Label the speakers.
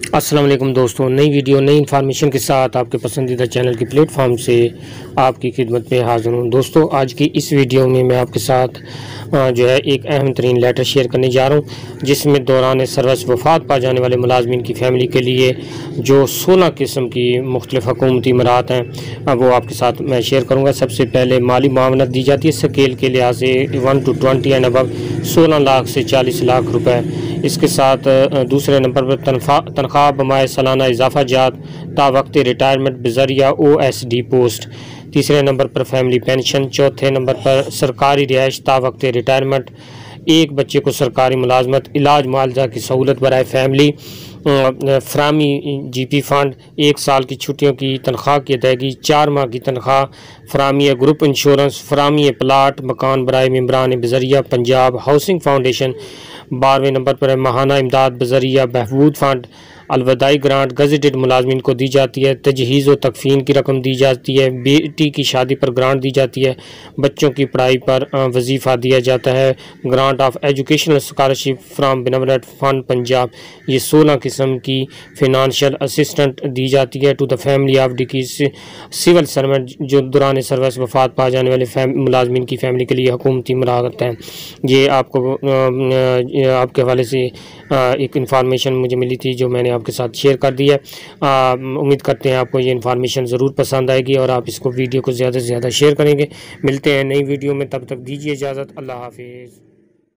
Speaker 1: अस्सलाम वालेकुम दोस्तों, नई वीडियो नई इन्फॉर्मेशन के साथ आपके पसंदीदा चैनल के प्लेटफॉर्म से आपकी खिदमत में हाज़िर हूँ। दोस्तों, आज की इस वीडियो में मैं आपके साथ जो है एक अहम तरीन लेटर शेयर करने जा रहा हूँ, जिसमें दौरान सर्विस वफ़ात पा जाने वाले मुलाजमीन की फ़ैमिली के लिए जो 16 किस्म की मुख्तलिफ़ हुकूमती इमरात हैं वो आपके साथ मैं शेयर करूँगा। सबसे पहले माली मावनत दी जाती है स्केल के लिहाज से 1 to 20 एंड अबव 16 लाख से 40 लाख रुपए। इसके साथ दूसरे नंबर पर तनख्वाह बमाए सालाना इजाफा जात ता वक्त रिटायरमेंट बजरिया OSD पोस्ट। तीसरे नंबर पर फैमिली पेंशन। चौथे नंबर पर सरकारी रिहाइश ता वक्त रिटायरमेंट। एक बच्चे को सरकारी मुलाजमत, इलाज मुआवजा की सहूलत बराए फैमिली, फ्रामी GP फ़ंड, 1 साल की छुट्टियों की तनख्वाह की अदायगी, 4 माह की तनख्वाह, फ्रामी ग्रुप इंश्योरेंस, फ्रामी प्लाट मकान बराए मेम्बरान बजरिया पंजाब हाउसिंग फाउंडेशन। 12वें नंबर पर माहाना इमदाद बजरिया बहबूद फ़ंड। अलविदाई ग्रांट गज़ेटेड मुलाजमीन को दी जाती है। तजहीज़ व तकफ़ीन की रकम दी जाती है। बेटी की शादी पर ग्रांट दी जाती है। बच्चों की पढ़ाई पर वजीफ़ा दिया जाता है। Grant of educational scholarship from benevolent fund Punjab. ये 16 किस्म की फ़िनांशियल असिस्टेंट दी जाती है टू द फैमिली ऑफ डिकीज सिविल सर्वेंट, जो दौरान सर्विस वफ़ात पा जाने वाले मुलाजमीन की फ़ैमिली के लिए हुकूमती मराहत हैं। ये आपको आपके हवाले से एक इन्फॉर्मेशन मुझे मिली थी, जो मैंने आपके साथ शेयर कर दी है। उम्मीद करते हैं आपको ये इन्फॉर्मेशन ज़रूर पसंद आएगी और आप इसको वीडियो को ज़्यादा से ज़्यादा शेयर करेंगे। मिलते हैं नई वीडियो में, तब तक दीजिए इजाज़त। अल्लाह हाफिज़।